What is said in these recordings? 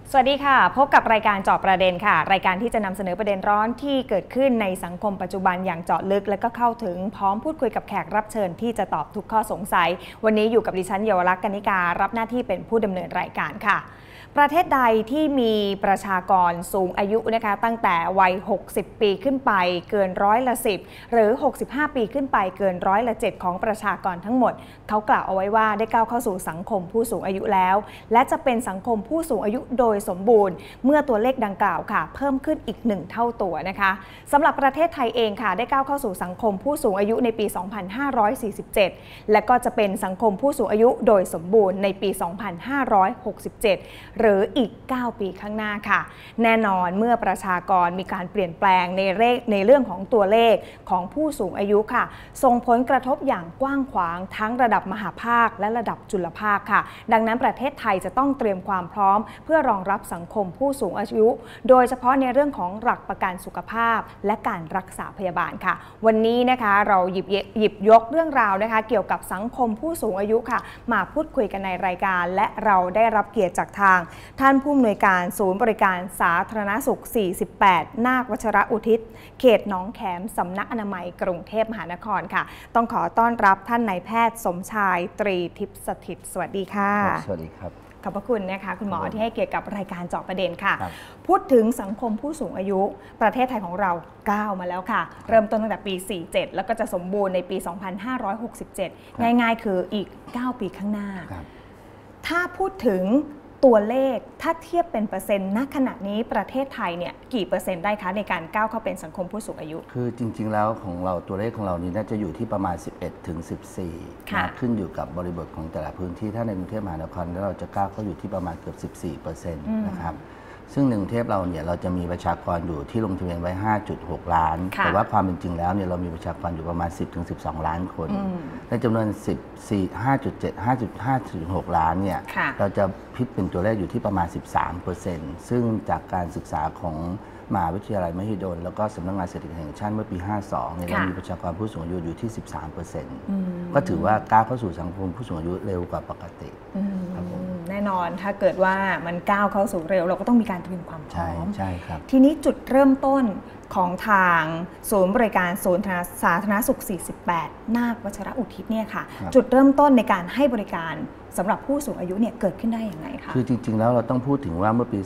สวัสดีค่ะพบกับรายการเจาะประเด็นค่ะรายการที่จะนำเสนอประเด็นร้อนที่เกิดขึ้นในสังคมปัจจุบันอย่างเจาะลึกและก็เข้าถึงพร้อมพูดคุยกับแขกรับเชิญที่จะตอบทุกข้อสงสัยวันนี้อยู่กับดิฉันเยาวลักษณ์ กนิการรับหน้าที่เป็นผู้ดำเนินรายการค่ะประเทศใดที่มีประชากรสูงอายุนะคะตั้งแต่วัย60ปีขึ้นไปเกิน10%หรือ65ปีขึ้นไปเกิน7%ของประชากรทั้งหมดเขากล่าวเอาไว้ว่าได้ก้าวเข้าสู่สังคมผู้สูงอายุแล้วและจะเป็นสังคมผู้สูงอายุโดยสมบูรณ์เมื่อตัวเลขดังกล่าวค่ะเพิ่มขึ้นอีก1เท่าตัวนะคะสำหรับประเทศไทยเองค่ะได้ก้าวเข้าสู่สังคมผู้สูงอายุในปี 2547 และก็จะเป็นสังคมผู้สูงอายุโดยสมบูรณ์ในปี 2567หรืออีก9ปีข้างหน้าค่ะแน่นอนเมื่อประชากรมีการเปลี่ยนแปลงในเรื่องของตัวเลขของผู้สูงอายุค่ะส่งผลกระทบอย่างกว้างขวางทั้งระดับมหาภาคและระดับจุลภาคค่ะดังนั้นประเทศไทยจะต้องเตรียมความพร้อมเพื่อรองรับสังคมผู้สูงอายุโดยเฉพาะในเรื่องของหลักประกันสุขภาพและการรักษาพยาบาลค่ะวันนี้นะคะเราหยิบยกเรื่องราวนะคะเกี่ยวกับสังคมผู้สูงอายุค่ะมาพูดคุยกันในรายการและเราได้รับเกียรติจากทางท่านผู้อำนวยการศูนย์บริการสาธารณสุข 48 นาควัชรอุทิศเขตหนองแขมสำนักอนามัยกรุงเทพมหานครค่ะต้องขอต้อนรับท่านนายแพทย์สมชายตรีทิพย์สถิตสวัสดีค่ะสวัสดีครับขอบพระคุณนะคะคุณหมอที่ให้เกียรติกับรายการเจาะประเด็นค่ะพูดถึงสังคมผู้สูงอายุประเทศไทยของเราก้าวมาแล้วค่ะเริ่มต้นตั้งแต่ปี 47 แล้วก็จะสมบูรณ์ในปี 2567 ง่ายๆคืออีก9ปีข้างหน้าถ้าพูดถึงตัวเลขถ้าเทียบเป็นเปอร์เซ็นต์ณขณะนี้ประเทศไทยเนี่ยกี่เปอร์เซ็นต์ได้คะในการก้าวเข้าเป็นสังคมผู้สูงอายุคือจริงๆแล้วของเราตัวเลขของเรานี้น่าจะอยู่ที่ประมาณ 11 ถึง 14 ขึ้นอยู่กับบริบทของแต่ละพื้นที่ถ้าในกรุงเทพมหานครเราจะก้าวเข้าอยู่ที่ประมาณเกือบ 14% นะครับซึ่งในกรุงเทพเราเนี่ยเราจะมีประชากรอยู่ที่ลงทะเบียนไว้ 5.6 ล้านแต่ว่าความเป็นจริงแล้วเนี่ยเรามีประชากรอยู่ประมาณ 10-12 ล้านคนในจำนวน 5.6 ล้านเนี่ยเราจะคิดเป็นตัวเลขอยู่ที่ประมาณ 13%ซึ่งจากการศึกษาของมหาวิทยาลัยมหิดลแล้วก็สำนักงานเศรษฐกิจแห่งชาติเมื่อปี 52 เนี่ยเรามีประชากรผู้สูงอายุอยู่ที่ 13%ก็ถือว่าก้าวเข้าสู่สังคมผู้สูงอายุเร็วกว่าปกติแน่นอนถ้าเกิดว่ามันก้าวเข้าสู่เร็วเราก็ต้องมีการเตรียมความพร้อมใช่ครับทีนี้จุดเริ่มต้นของทางศูนย์บริการศูนย์สาธารณสุข 48 นาควัชรอุทิศเนี่ยค่ะจุดเริ่มต้นในการให้บริการสำหรับผู้สูงอายุเนี่ยเกิดขึ้นได้อย่างไรคะคือจริงๆแล้วเราต้องพูดถึงว่าเมื่อปี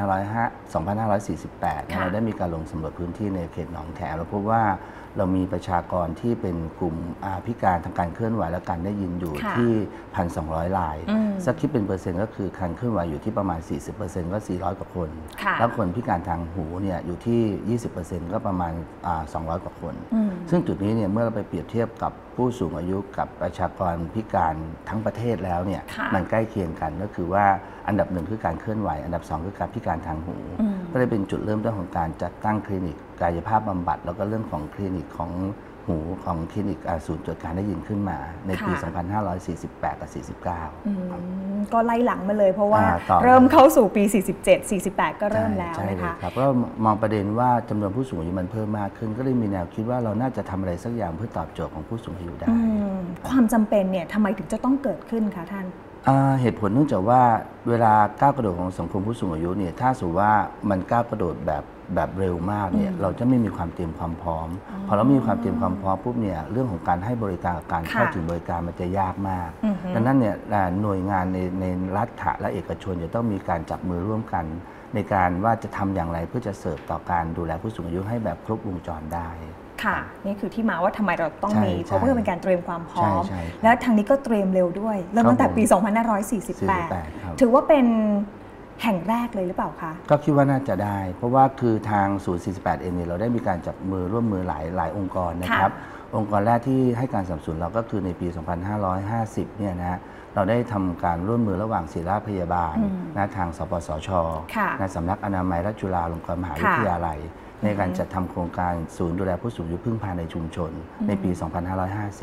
2548 เราได้มีการลงสำรวจพื้นที่ในเขตหนองแขมเราพบว่าเรามีประชากรที่เป็นกลุ่มพิการทางการเคลื่อนไหวและการได้ยินอยู่ที่ 1,200 รายสักคิดเป็นเปอร์เซ็นต์ก็คือการเคลื่อนไหวอยู่ที่ประมาณ 40% ก็ 400 กว่าคนแล้วคนพิการทางหูเนี่ยอยู่ที่ 20% ก็ประมาณ 200 กว่าคนซึ่งจุดนี้เนี่ยเมื่อเราไปเปรียบเทียบกับผู้สูงอายุกับประชากรพิการทั้งประเทศแล้วเนี่ยมันใกล้เคียงกันก็คือว่าอันดับ1คือการเคลื่อนไหวอันดับ2คือการพิการทางหูก็เลยเป็นจุดเริ่มต้นของการจัดตั้งคลินิกกายภาพบำบัดแล้วก็เรื่องของคลินิกของหูของคลินิกศูนย์ตรวจการได้ยินขึ้นมาในปี 2548 กับ 49 ก็ไล่หลังมาเลยเพราะว่าเริ่มเข้าสู่ปี 47 48 ก็เริ่มแล้วนะคะครับก็มองประเด็นว่าจำนวนผู้สูงอายุมันเพิ่มมากขึ้นก็เลยมีแนวคิดว่าเราน่าจะทำอะไรสักอย่างเพื่อตอบโจทย์ของผู้สูงอายุได้ความจำเป็นเนี่ยทำไมถึงจะต้องเกิดขึ้นคะท่านเหตุผลเนื่องจากว่าเวลาก้าวกระโดดของสังคมผู้สูงอายุเนี่ยถ้าสมมติว่ามันก้าวกระโดดแบบเร็วมากเนี่ยเราจะไม่มีความเตรียมความพร้อมพอเรามีความเตรียมความพร้อมปุ๊บเนี่ยเรื่องของการให้บริการการเข้าถึงบริการมันจะยากมากดังนั้นเนี่ยหน่วยงานในรัฐและเอกชนจะต้องมีการจับมือร่วมกันในการว่าจะทำอย่างไรเพื่อจะเสิร์ฟต่อการดูแลผู้สูงอายุให้แบบครบวงจรได้ค่ะนี่คือที่มาว่าทำไมเราต้องมีเพราะเพื่อเป็นการเตรียมความพร้อมแล้วทางนี้ก็เตรียมเร็วด้วยเริ่มตั้งแต่ปี 2548 ถือว่าเป็นแห่งแรกเลยหรือเปล่าคะก็คิดว่าน่าจะได้เพราะว่าคือทางศูนย์ 48 เองเนี่ยเราได้มีการจับมือร่วมมือหลายองค์กรนะครับองค์กรแรกที่ให้การสนับสนุนเราก็คือในปี 2550 เนี่ยนะเราได้ทำการร่วมมือระหว่างศิริพยาบาลนะทางสปสช.นะสำนักอนามัยราชจุฬาลงกรณ์มหาวิทยาลัยในการจัดทำโครงการศูนย์ดูแลผู้สูงอายุพึ่งพาในชุมชนในปี 2550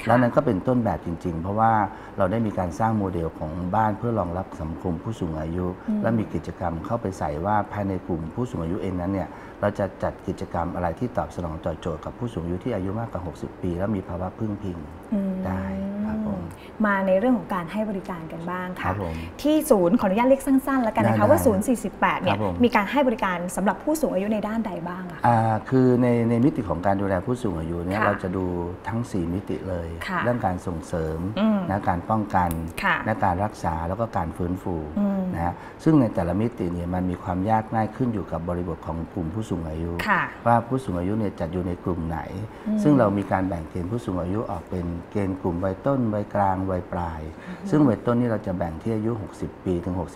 แล้วนั้นก็เป็นต้นแบบจริงๆเพราะว่าเราได้มีการสร้างโมเดลของบ้านเพื่อรองรับสังคมผู้สูงอายุ และมีกิจกรรมเข้าไปใส่ว่าภายในกลุ่มผู้สูงอายุเองนั้นเนี่ยเราจะจัดกิจกรรมอะไรที่ตอบสนองต่อโจทย์กับผู้สูงอายุที่อายุมากกว่า60 ปีแล้วมีภาวะพึ่งพิงได้ครับผมมาในเรื่องของการให้บริการกันบ้างค่ะผมที่ศูนย์ขออนุญาตเรียกสั้นๆแล้วกันนะคะว่าศูนย์48เนี่ยมีการให้บริการสำหรับผู้สูงอายุในด้านใดบ้างอะคือในมิติของการดูแลผู้สูงอายุเนี่ยเราจะดูทั้ง4มิติเลยเรื่องการส่งเสริมนะการป้องกันและการรักษาแล้วก็การฟื้นฟูนะซึ่งในแต่ละมิติเนี่ยมันมีความยากง่ายขึ้นอยู่กับบริบทของกลุ่มผู้สูงอายุว่าผู้สูงอายุเนี่ยจัดอยู่ในกลุ่มไหนซึ่งเรามีการแบ่งเกณฑ์ผู้สูงอายุออกเป็นเกณฑ์กลุ่มวัยต้นวัยกลางวัยปลายซึ่งวัยต้นนี่เราจะแบ่งที่อายุ60 ปีถึง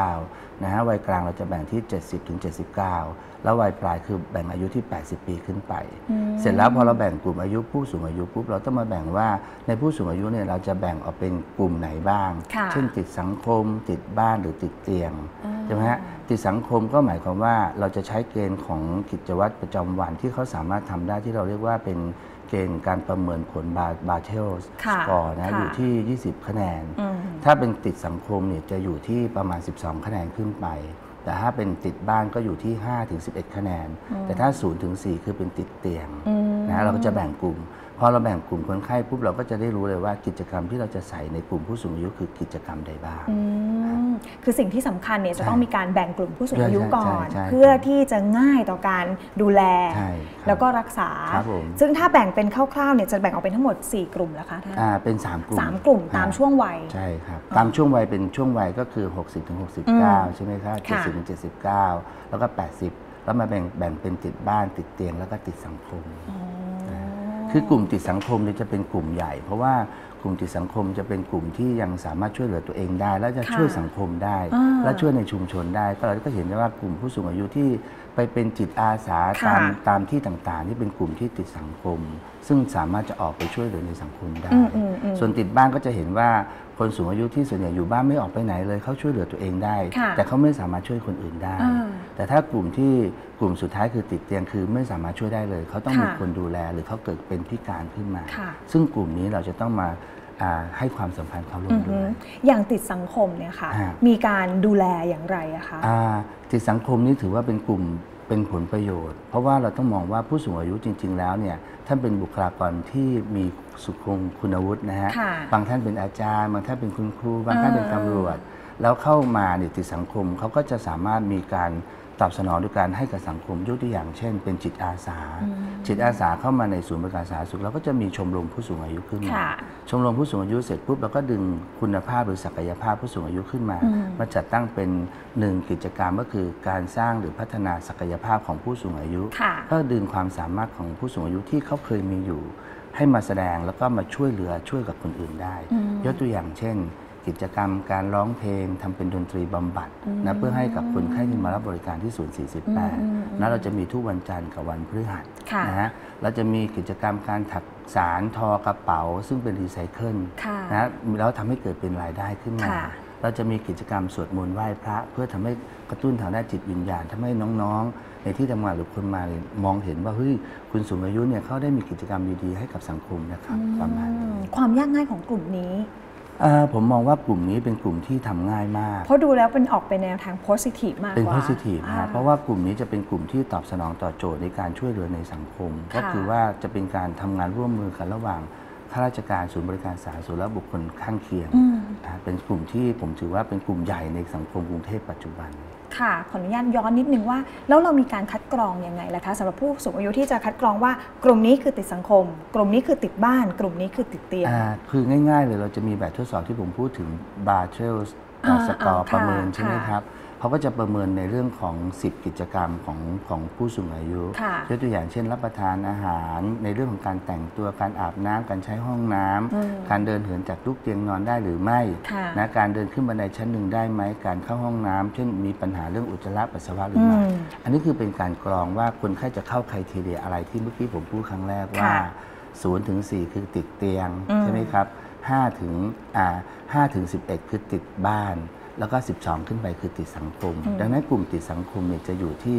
69นะฮะวัยกลางเราจะแบ่งที่70ถึง79แล้ววัยปลายคือแบ่งอายุที่80 ปีขึ้นไปเสร็จแล้วพอเราแบ่งกลุ่มอายุผู้สูงอายุปุ๊บเราต้องมาแบ่งว่าในผู้สูงอายุเนี่ยเราจะแบ่งออกเป็นกลุ่มไหนบ้างเช่นติดสังคมติดบ้านหรือติดเตียงใช่ไหมฮะติดสังคมก็หมายความว่าเราจะใช้เกณฑ์ของกิจวัตรประจำวันที่เขาสามารถทำได้ที่เราเรียกว่าเป็นเกณฑ์การประเมินผลบาเทลสกอร์นะอยู่ที่20คะแนนถ้าเป็นติดสังคมเนี่ยจะอยู่ที่ประมาณ12คะแนนขึ้นไปแต่ถ้าเป็นติดบ้านก็อยู่ที่5ถึง11คะแนนแต่ถ้า0ถึง4คือเป็นติดเตียงนะเราก็จะแบ่งกลุ่มพอเราแบ่งกลุ่มคนไข้ปุ๊บเราก็จะได้รู้เลยว่ากิจกรรมที่เราจะใส่ในกลุ่มผู้สูงอายุคือกิจกรรมใดบ้างคือสิ่งที่สำคัญเนี่ยจะต้องมีการแบ่งกลุ่มผู้สูงอายุก่อนเพื่อที่จะง่ายต่อการดูแลแล้วก็รักษาซึ่งถ้าแบ่งเป็นคร่าวๆเนี่ยจะแบ่งออกเป็นทั้งหมด4กลุ่มแล้วคะท่านเป็น3กลุ่ม 3กลุ่มตามช่วงวัยใช่ครับตามช่วงวัยเป็นช่วงวัยก็คือ60ถึง69ใช่ไหมครับ70ถึง79แล้วก็80แล้วมาแบ่งเป็นติดบ้านติดเตียงแล้วก็ติดสังคมคือกลุ่มติดสังคมเนี่ยจะเป็นกลุ่มใหญ่เพราะว่ากลุ่มติดสังคมจะเป็นกลุ่มที่ยังสามารถช่วยเหลือตัวเองได้และจะช่วยสังคมได้และช่วยในชุมชนได้ก็เราก็เห็นได้ว่ากลุ่มผู้สูงอายุที่ไปเป็นจิตอาสาตามที่ต่างๆที่เป็นกลุ่มที่ติดสังคมซึ่งสามารถจะออกไปช่วยเหลือในสังคมได้ส่วนติดบ้านก็จะเห็นว่าคนสูงอายุที่ส่วนใหญ่อยู่บ้านไม่ออกไปไหนเลยเขาช่วยเหลือตัวเองได้แต่เขาไม่สามารถช่วยคนอื่นได้แต่ถ้ากลุ่มสุดท้ายคือติดเตียงคือไม่สามารถช่วยได้เลยเขาต้องมีคนดูแลหรือเขาเกิดเป็นพิการขึ้นมาซึ่งกลุ่มนี้เราจะต้องมาให้ความสำคัญเขาลงด้วยอย่างติดสังคมเนี่ยค่ะมีการดูแลอย่างไรอะคะติดสังคมนี่ถือว่าเป็นกลุ่มเป็นผลประโยชน์เพราะว่าเราต้องมองว่าผู้สูงอายุจริงๆแล้วเนี่ยท่านเป็นบุคลากรที่มีสุขคุณวุฒินะฮะบางท่านเป็นอาจารย์บางท่านเป็นคุณครูบางท่านเป็นตำรวจแล้วเข้ามาในติดสังคมเขาก็จะสามารถมีการตอบสนองด้วยการให้กับสังคมยกตัวอย่างเช่นเป็นจิตอาสาจิตอาสาเข้ามาในศูนย์บริการสาธารณสุขเราก็จะมีชมรมผู้สูงอายุขึ้นมาชมรมผู้สูงอายุเสร็จปุ๊บเราก็ดึงคุณภาพหรือศักยภาพผู้สูงอายุขึ้นมาจัดตั้งเป็น1กิจกรรมก็คือการสร้างหรือพัฒนาศักยภาพของผู้สูงอายุเพื่อดึงความสามารถของผู้สูงอายุที่เขาเคยมีอยู่ให้มาแสดงแล้วก็มาช่วยเหลือช่วยกับคนอื่นได้ยกตัวอย่างเช่นกิจกรรมการร้องเพลงทำเป็นดนตรีบำบัดนะเพื่อให้กับคนไข้ที่มารับบริการที่ศูนย์48นะเราจะมีทุกวันจันทร์กับวันพฤหัสนะฮะเราจะมีกิจกรรมการถักสารทอกระเป๋าซึ่งเป็นรีไซเคิลนะแล้วทำให้เกิดเป็นรายได้ขึ้นมาเราจะมีกิจกรรมสวดมนต์ไหว้พระเพื่อทำให้กระตุ้นทางด้านจิตวิญญาณทำให้น้องๆในที่ทำงานหรือคนมามองเห็นว่าเฮ้ยคุณสูงอายุเนี่ยเขาได้มีกิจกรรมดีๆให้กับสังคมนะครับประมาณนี้ความยากง่ายของกลุ่มนี้ผมมองว่ากลุ่มนี้เป็นกลุ่มที่ทำง่ายมากเพราะดูแล้วเป็นออกไปแนวทาง positive มากกว่าเป็น positive นะเพราะว่ากลุ่มนี้จะเป็นกลุ่มที่ตอบสนองต่อโจทย์ในการช่วยเหลือในสังคมก็คือว่าจะเป็นการทำงานร่วมมือกันระหว่างข้าราชการศูนย์บริการสาธารณสุขและบุคคลข้างเคียงเป็นกลุ่มที่ผมถือว่าเป็นกลุ่มใหญ่ในสังคมกรุงเทพปัจจุบันค่ะขออนุญาตย้อนนิดนึงว่าแล้วเรามีการคัดกรองยังไงล่ะคะสำหรับผู้สูงอายุที่จะคัดกรองว่ากลุ่มนี้คือติดสังคมกลุ่มนี้คือติดบ้านกลุ่มนี้คือติดเตียงคือง่ายๆเลยเราจะมีแบบทดสอบที่ผมพูดถึงบาเทลสกอร์ประเมินใช่ไหมครับเขาก็จะประเมินในเรื่องของ10กิจกรรมของผู้สูงอายุยกตัวอย่างเช่นรับประทานอาหารในเรื่องของการแต่งตัวการอาบน้ำการใช้ห้องน้ำการเดินเหินจากลูกเตียงนอนได้หรือไม่นะการเดินขึ้นบันไดชั้นหนึ่งได้ไหมการเข้าห้องน้ำเช่นมีปัญหาเรื่องอุจจาระปัสสาวะหรือไม่อันนี้คือเป็นการกรองว่าคนไข้จะเข้าไครทีเรียอะไรที่เมื่อกี้ผมพูดครั้งแรกว่า0 ถึง 4คือติดเตียงใช่ไหมครับ5 ถึง 11คือติดบ้านแล้วก็12ขึ้นไปคือติดสังคมดังนั้นกลุ่มติดสังคมเนี่ยจะอยู่ที่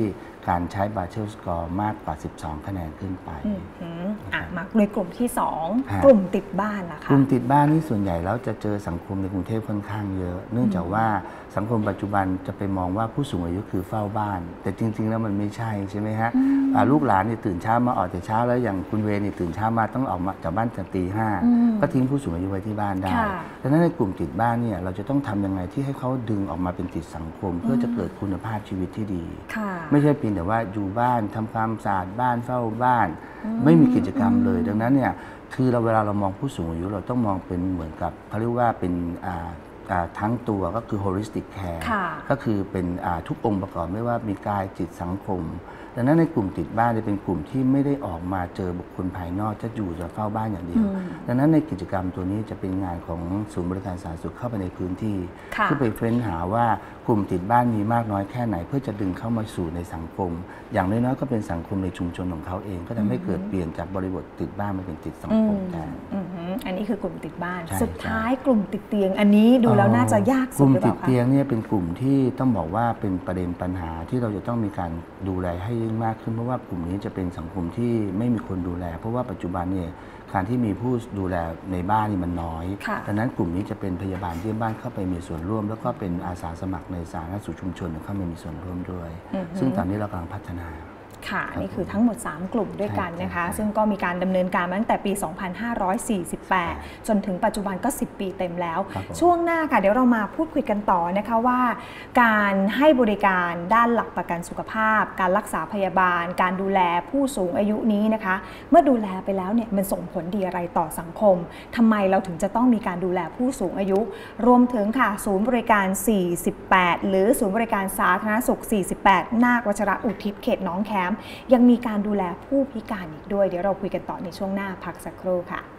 การใช้บาเชลสกอร์มากกว่า12คะแนนขึ้นไปมาในกลุ่มที่2กลุ่มติดบ้านล่ะคะกลุ่มติดบ้านนี่ส่วนใหญ่แล้วจะเจอสังคมในกรุงเทพค่อนข้างเยอะเนื่องจากว่าสังคมปัจจุบันจะไปมองว่าผู้สูงอายุคือเฝ้าบ้านแต่จริงๆแล้วมันไม่ใช่ไหมฮะลูกหลานนี่ตื่นเช้ามาออกแต่เช้าแล้วอย่างคุณเวนี่ตื่นเช้ามาต้องออกมาจากบ้านแต่ตี 5ก็ทิ้งผู้สูงอายุไว้ที่บ้านได้ดังนั้นในกลุ่มติดบ้านเนี่ยเราจะต้องทำยังไงที่ให้เขาดึงออกมาเป็นติดสังคมเพื่อจะเกิดคุณภาพชีวิตที่ดีไม่ใช่เพียงแต่ว่าอยู่บ้านทำความสะอาดบ้านเฝ้าบ้านไม่มีกิจกรรมเลยดังนั้นเนี่ยคือเวลาเรามองผู้สูงอายุเราต้องมองเป็นเหมือนกับเขาเรียกว่าเป็นทั้งตัวก็คือ holistic care ก็คือเป็นทุกองค์ประกอบไม่ว่ามีกายจิตสังคมดังนั้นในกลุ่มติดบ้านจะเป็นกลุ่มที่ไม่ได้ออกมาเจอบุคคลภายนอกจะอยู่จะเฝ้าบ้านอย่างเดียวดังนั้นในกิจกรรมตัวนี้จะเป็นงานของศูนย์บริการสาธารณสุขเข้าไปในพื้นที่เพื่อไปเฟ้นหาว่ากลุ่มติดบ้านมีมากน้อยแค่ไหนเพื่อจะดึงเข้ามาสู่ในสังคมอย่างน้อยๆก็เป็นสังคมในชุมชนของเขาเองก็ทำให้เกิดเปลี่ยนจากบริบทติดบ้านมาเป็นติดสังคมแทนอันนี้คือกลุ่มติดบ้านสุดท้ายกลุ่มติดเตียงอันนี้ดูแล้วน่าจะยากสุดกลุ่มติดเตียงเนี่ยเป็นกลุ่มที่ต้องบอกว่าเป็นประเด็นปัญหาที่เราจะต้องมีการดูแลให้ยิ่งมากขึ้นเพราะว่ากลุ่มนี้จะเป็นสังคมที่ไม่มีคนดูแลเพราะว่าปัจจุบันเนี่ยการที่มีผู้ดูแลในบ้านนี่มันน้อยดังนั้นกลุ่มนี้จะเป็นพยาบาลที่บ้านเข้าไปมีส่วนร่วมแล้วก็เป็นอาสาสมัครในสาธารณสุขชุมชนเข้ามามีส่วนร่วมด้วยซึ่งตอนนี้เรากำลังพัฒนาค่ะนี่คือทั้งหมด3กลุ่มด้วยกันนะคะซึ่งก็มีการดำเนินการมาตั้งแต่ปี 2548 จนถึงปัจจุบันก็10 ปีเต็มแล้วช่วงหน้าค่ะเดี๋ยวเรามาพูดคุยกันต่อนะคะว่าการให้บริการด้านหลักประกันสุขภาพการรักษาพยาบาลการดูแลผู้สูงอายุนี้นะคะเมื่อดูแลไปแล้วเนี่ยมันส่งผลดีอะไรต่อสังคมทำไมเราถึงจะต้องมีการดูแลผู้สูงอายุรวมถึงค่ะศูนย์บริการ48หรือศูนย์บริการสาธารณสุข48นาควัชระอุทิศเขตหนองแขมยังมีการดูแลผู้พิการอีกด้วยเดี๋ยวเราคุยกันต่อในช่วงหน้าพักสักครู่ค่ะ